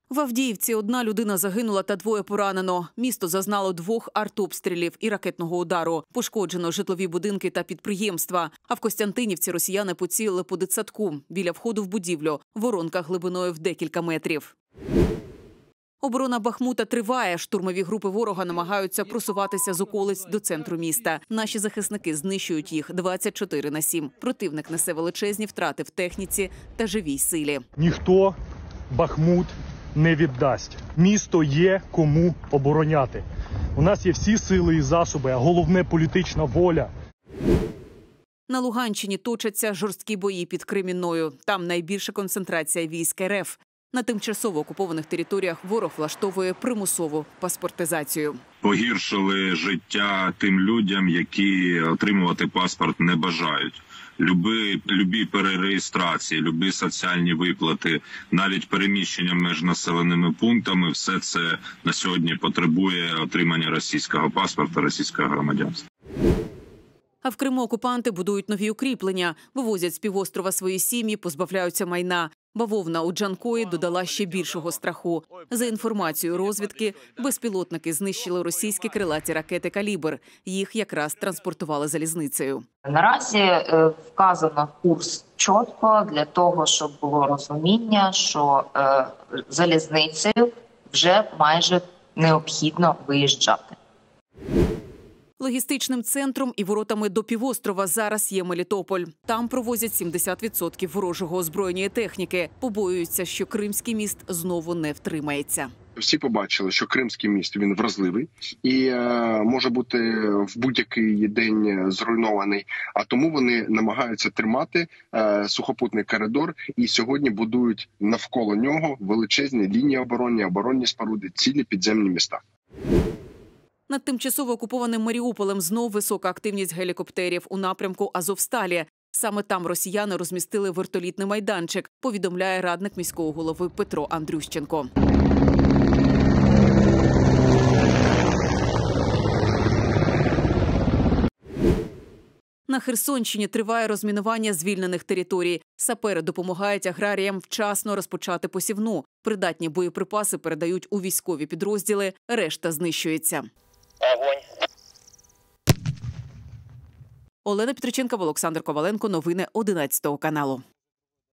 В Авдіївці одна людина загинула та двоє поранено. Місто зазнало 2 артобстрілів і ракетного удару. Пошкоджено житлові будинки та підприємства. А в Костянтинівці росіяни поцілили по дитсадку. Біля входу в будівлю. Воронка глибиною в декілька метрів. Оборона Бахмута триває. Штурмові групи ворога намагаються просуватися з околиць до центру міста. Наші захисники знищують їх 24/7. Противник несе величезні втрати в техніці та живій силі. Ніхто Бахмут не віддасть. Місто є кому обороняти. У нас є всі сили і засоби, а головне – політична воля. На Луганщині точаться жорсткі бої під Кремінною. Там найбільша концентрація військ РФ. На тимчасово окупованих територіях ворог влаштовує примусову паспортизацію. Погіршили життя тим людям, які отримувати паспорт не бажають. Любі перереєстрації, любі соціальні виплати, навіть переміщення між населеними пунктами – все це на сьогодні потребує отримання російського паспорта, російського громадянства. А в Криму окупанти будують нові укріплення, вивозять з півострова свої сім'ї, позбавляються майна. Бавовна у Джанкої додала ще більшого страху. За інформацією розвідки, безпілотники знищили російські крилаті ракети «Калібр». Їх якраз транспортували залізницею. Наразі вказано курс чітко для того, щоб було розуміння, що залізницею вже майже необхідно виїжджати. Логістичним центром і воротами до півострова зараз є Мелітополь. Там провозять 70% ворожого озброєння і техніки. Побоюються, що Кримський міст знову не втримається. Всі побачили, що Кримський міст, він вразливий і може бути в будь-який день зруйнований. А тому вони намагаються тримати сухопутний коридор і сьогодні будують навколо нього величезні лінії оборонні, оборонні споруди, цілі підземні міста. Над тимчасово окупованим Маріуполем знов висока активність гелікоптерів у напрямку Азовсталі. Саме там росіяни розмістили вертолітний майданчик, повідомляє радник міського голови Петро Андрющенко. На Херсонщині триває розмінування звільнених територій. Сапери допомагають аграріям вчасно розпочати посівну. Придатні боєприпаси передають у військові підрозділи, решта знищується. Огонь. Олена Петриченкова, Олександр Коваленко. Новини 11 каналу.